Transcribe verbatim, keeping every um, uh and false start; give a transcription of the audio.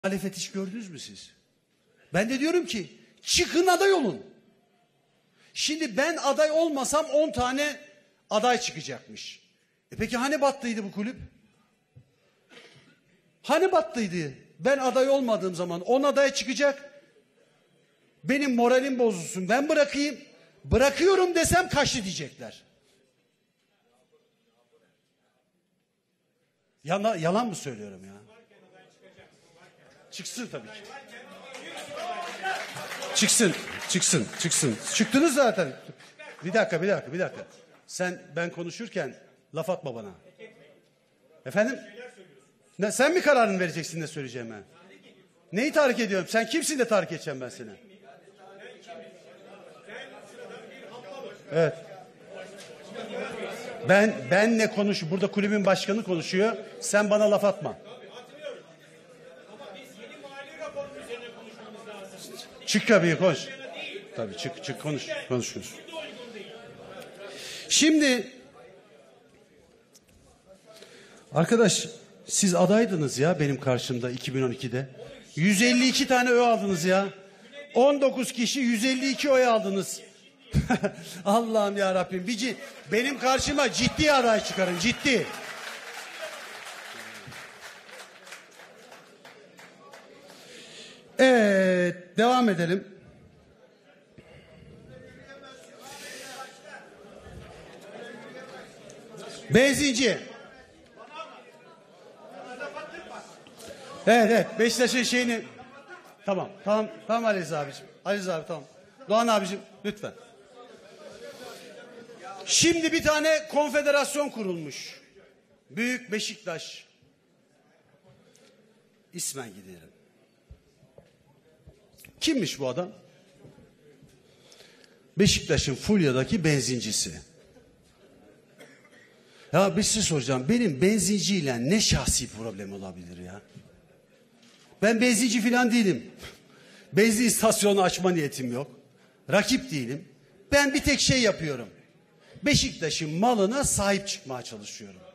Muhalefet hiç gördünüz mü siz? Ben de diyorum ki çıkın aday olun. Şimdi ben aday olmasam on tane aday çıkacakmış. E peki hani battıydı bu kulüp? Hani battıydı? Ben aday olmadığım zaman on aday çıkacak. Benim moralim bozulsun, ben bırakayım. Bırakıyorum desem kaçtı diyecekler. Yalan, yalan mı söylüyorum ya? Çıksın tabii ki. Çıksın, çıksın, çıksın. Çıktınız zaten. Bir dakika, bir dakika, bir dakika. Sen, ben konuşurken laf atma bana. Efendim? Ne, sen mi kararını vereceksin ne söyleyeceğime? Neyi tahrik ediyorum? Sen kimsin de tahrik edeceğim ben seni? Evet. Ben benle konuş. Burada kulübün başkanı konuşuyor. Sen bana laf atma. Çık tabii konuş. Tabii çık çık konuş konuş konuş. Şimdi arkadaş siz adaydınız ya benim karşımda iki bin on ikide. yüz elli iki tane oy aldınız ya. on dokuz kişi yüz elli iki oy aldınız. Allah'ım ya Rabbim. Bir, benim karşıma ciddi aday çıkarın, ciddi. Evet, devam edelim. Benzinci. Evet, evet. Beşiktaş'ın şeyini... Tamam, tamam, tamam Ali Rıza abicim. Ali Rıza abi tamam. Doğan abicim lütfen. Şimdi bir tane konfederasyon kurulmuş. Büyük Beşiktaş. İsmen gidelim. Kimmiş bu adam? Beşiktaş'ın Fulya'daki benzincisi. Ya bir şey soracağım. Benim benzinciyle ne şahsi problem olabilir ya? Ben benzinci falan değilim. Benzin istasyonu açma niyetim yok. Rakip değilim. Ben bir tek şey yapıyorum. Beşiktaş'ın malına sahip çıkmaya çalışıyorum.